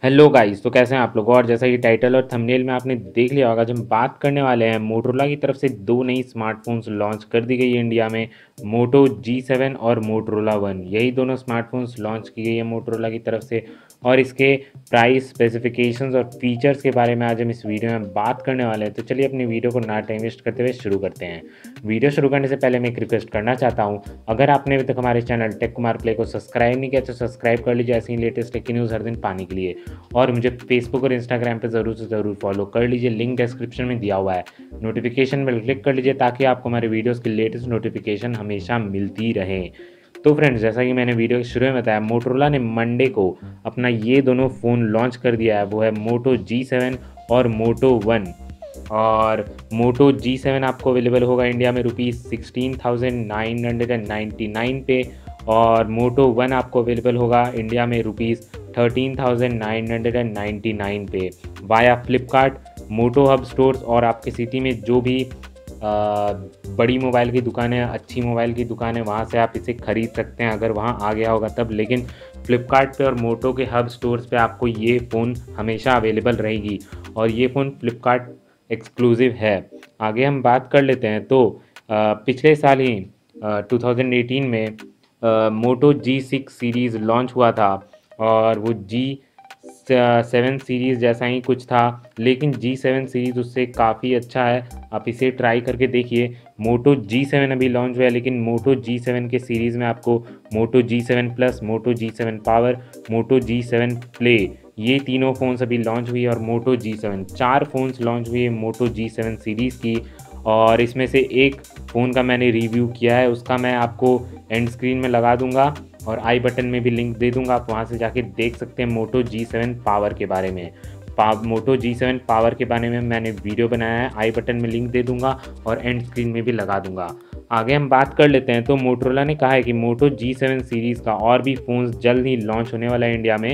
Hello guys, तो कैसे हैं आप लोग। और जैसा कि टाइटल और थंबनेल में आपने देख लिया होगा, जब हम बात करने वाले हैं मोटोरोला की तरफ से दो नई स्मार्टफोन्स लॉन्च कर दी गई है इंडिया में। मोटो G7 और मोटोरोला वन, यही दोनों स्मार्टफोन्स लॉन्च की गई है मोटोरोला की तरफ से। और इसके प्राइस, स्पेसिफिकेशंस और फीचर्स के बारे में आज हम इस वीडियो में बात करने वाले हैं। तो चलिए अपनी वीडियो को ना टाइम वेस्ट करते हुए शुरू करते हैं। वीडियो शुरू करने से पहले मैं एक रिक्वेस्ट करना चाहता हूँ, अगर आपने अभी तक हमारे चैनल टेक कुमार प्ले को सब्सक्राइब नहीं किया तो सब्सक्राइब कर लीजिए ऐसी ही लेटेस्ट टेक न्यूज़ हर दिन पाने के लिए। और मुझे फेसबुक और इंस्टाग्राम पे ज़रूर से ज़रूर फॉलो कर लीजिए, लिंक डिस्क्रिप्शन में दिया हुआ है। नोटिफिकेशन बेल क्लिक कर लीजिए ताकि आपको हमारे वीडियोस की लेटेस्ट नोटिफिकेशन हमेशा मिलती रहे। तो फ्रेंड्स, जैसा कि मैंने वीडियो के शुरू में बताया, मोटोरोला ने मंडे को अपना ये दोनों फ़ोन लॉन्च कर दिया है। वो है मोटो G7 और मोटो वन। और मोटो G7 आपको अवेलेबल होगा इंडिया में ₹16,999 पे। और मोटो वन आपको अवेलेबल होगा इंडिया में ₹13,999 पे via Flipkart, moto hub stores और आपके सिटी में जो भी बड़ी मोबाइल की दुकान है, अच्छी मोबाइल की दुकान है, वहाँ से आप इसे ख़रीद सकते हैं अगर वहाँ आ गया होगा तब। लेकिन फ्लिपकार्ट पे और मोटो के हब स्टोर्स पे आपको ये फ़ोन हमेशा अवेलेबल रहेगी और ये फ़ोन फ्लिपकार्ट एक्सक्लूसिव है। आगे हम बात कर लेते हैं। तो पिछले साल ही 2018 में मोटो G6 सीरीज़ लॉन्च हुआ था और वो G7 सीरीज़ जैसा ही कुछ था, लेकिन G7 सीरीज़ उससे काफ़ी अच्छा है। आप इसे ट्राई करके देखिए। मोटो G7 अभी लॉन्च हुआ है, लेकिन मोटो G7 के सीरीज़ में आपको moto G7 plus, moto G7 power, moto G7 play, ये तीनों फ़ोन्स अभी लॉन्च हुई है। और मोटो G7 चार फ़ोन्स लॉन्च हुई है मोटो G7 सीरीज़ की। और इसमें से एक फ़ोन का मैंने रिव्यू किया है, उसका मैं आपको एंड स्क्रीन में लगा दूंगा और आई बटन में भी लिंक दे दूंगा, आप वहां से जाके देख सकते हैं मोटो G7 पावर के बारे में। मोटो G7 पावर के बारे में मैंने वीडियो बनाया है, आई बटन में लिंक दे दूंगा और एंड स्क्रीन में भी लगा दूंगा। आगे हम बात कर लेते हैं। तो मोटोरोला ने कहा है कि मोटो G7 सीरीज़ का और भी फ़ोन्स जल्द ही लॉन्च होने वाला है इंडिया में,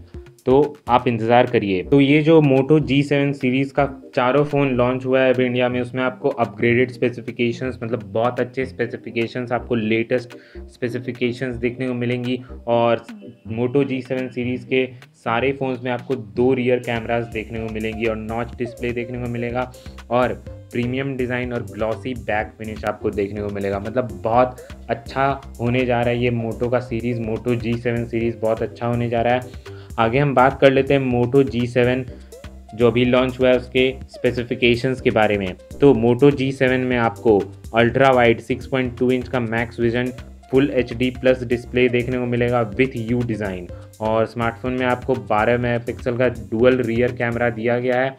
तो आप इंतज़ार करिए। तो ये जो मोटो G7 सीरीज़ का चारों फ़ोन लॉन्च हुआ है अभी इंडिया में, उसमें आपको अपग्रेडेड स्पेसिफिकेशंस, मतलब बहुत अच्छे स्पेसिफिकेशंस, आपको लेटेस्ट स्पेसिफिकेशंस देखने को मिलेंगी। और मोटो G7 सीरीज़ के सारे फ़ोन्स में आपको दो रियर कैमरास देखने को मिलेंगी और नॉच डिस्प्ले देखने को मिलेगा और प्रीमियम डिज़ाइन और ग्लॉसी बैक फिनिश आपको देखने को मिलेगा। मतलब बहुत अच्छा होने जा रहा है ये मोटो का सीरीज़, मोटो G7 सीरीज़ बहुत अच्छा होने जा रहा है। आगे हम बात कर लेते हैं मोटो G7 जो अभी लॉन्च हुआ है उसके स्पेसिफिकेशंस के बारे में। तो मोटो G7 में आपको अल्ट्रा वाइड 6.2 इंच का max vision full HD plus display देखने को मिलेगा विथ यू डिज़ाइन। और स्मार्टफोन में आपको 12 मेगापिक्सल का डुअल रियर कैमरा दिया गया है।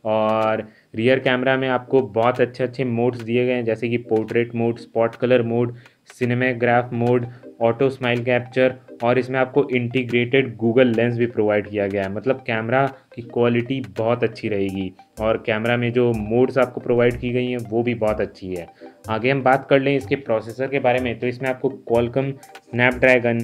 और रियर कैमरा में आपको बहुत अच्छे अच्छे मोड्स दिए गए हैं, जैसे कि portrait mode, spot colour mode, cinemagraph mode, auto smile capture. और इसमें आपको इंटीग्रेटेड गूगल लेंस भी प्रोवाइड किया गया है। मतलब कैमरा की क्वालिटी बहुत अच्छी रहेगी और कैमरा में जो मोड्स आपको प्रोवाइड की गई हैं वो भी बहुत अच्छी है। आगे हम बात कर लें इसके प्रोसेसर के बारे में। तो इसमें आपको क्वालकॉम स्नैपड्रैगन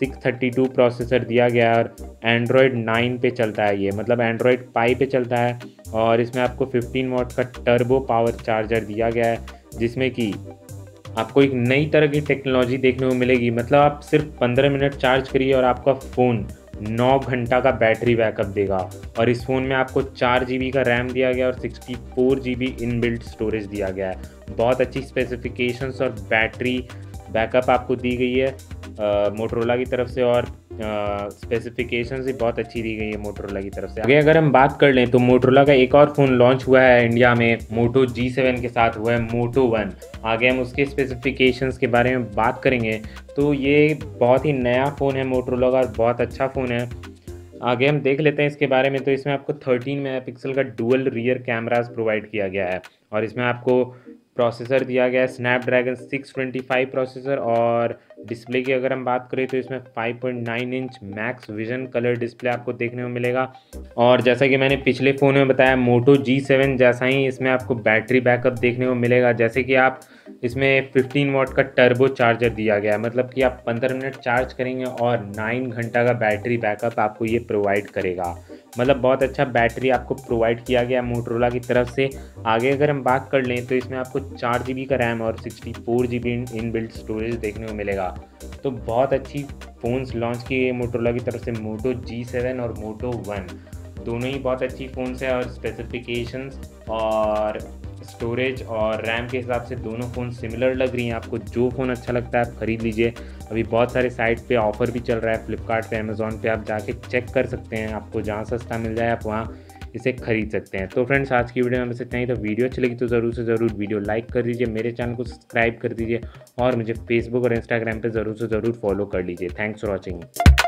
632 प्रोसेसर दिया गया है और एंड्रॉयड 9 पे चलता है ये, मतलब एंड्रॉयड पाई पे चलता है। और इसमें आपको 15 वॉट का टर्बो पावर चार्जर दिया गया है, जिसमें कि आपको एक नई तरह की टेक्नोलॉजी देखने को मिलेगी। मतलब आप सिर्फ 15 मिनट चार्ज करिए और आपका फ़ोन 9 घंटा का बैटरी बैकअप देगा। और इस फ़ोन में आपको 4 GB का रैम दिया गया और 64 GB इनबिल्ट स्टोरेज दिया गया है। बहुत अच्छी स्पेसिफिकेशंस और बैटरी बैकअप आपको दी गई है मोटोरोला की तरफ से। और स्पेसिफिकेशंस भी बहुत अच्छी दी गई है मोटोरोला की तरफ से। आगे अगर हम बात कर लें तो मोटोरोला का एक और फ़ोन लॉन्च हुआ है इंडिया में मोटो G7 के साथ, हुआ है मोटो वन। आगे हम उसके स्पेसिफिकेशंस के बारे में बात करेंगे। तो ये बहुत ही नया फ़ोन है मोटोरोला का और बहुत अच्छा फ़ोन है। आगे हम देख लेते हैं इसके बारे में। तो इसमें आपको 13 मेगापिक्सल का डुअल रियर कैमरास प्रोवाइड किया गया है और इसमें आपको प्रोसेसर दिया गया है स्नैपड्रैगन 625 प्रोसेसर। और डिस्प्ले की अगर हम बात करें तो इसमें 5.9 inch max vision colour display आपको देखने को मिलेगा। और जैसा कि मैंने पिछले फ़ोन में बताया, मोटो G7 जैसा ही इसमें आपको बैटरी बैकअप देखने को मिलेगा। जैसे कि आप इसमें 15 वॉट का टर्बो चार्जर दिया गया है, मतलब कि आप 15 मिनट चार्ज करेंगे और 9 घंटा का बैटरी बैकअप आपको ये प्रोवाइड करेगा। मतलब बहुत अच्छा बैटरी आपको प्रोवाइड किया गया मोटरोला की तरफ से। आगे अगर हम बात कर लें तो इसमें आपको 4 GB का रैम और 64 GB इनबिल्ट स्टोरेज देखने को मिलेगा। तो बहुत अच्छी फ़ोन्स लॉन्च किए गए मोटरोला की तरफ से। मोटो G7 और मोटो वन दोनों ही बहुत अच्छी फ़ोन्स हैं और स्पेसिफिकेशंस और स्टोरेज और रैम के हिसाब से दोनों फ़ोन सिमिलर लग रही हैं। आपको जो फ़ोन अच्छा लगता है आप ख़रीद लीजिए। अभी बहुत सारे साइट पे ऑफ़र भी चल रहा है, फ्लिपकार्ट पे, अमेज़ॉन पे आप जाके चेक कर सकते हैं। आपको जहाँ सस्ता मिल जाए आप वहाँ इसे खरीद सकते हैं। तो फ्रेंड्स, आज की वीडियो में बस इतना ही। तो वीडियो अच्छी लगी तो ज़रूर से ज़रूर वीडियो लाइक कर दीजिए, मेरे चैनल को सब्सक्राइब कर दीजिए और मुझे फेसबुक और इंस्टाग्राम पे ज़रूर से ज़रूर फॉलो कर लीजिए। Thanks for watching.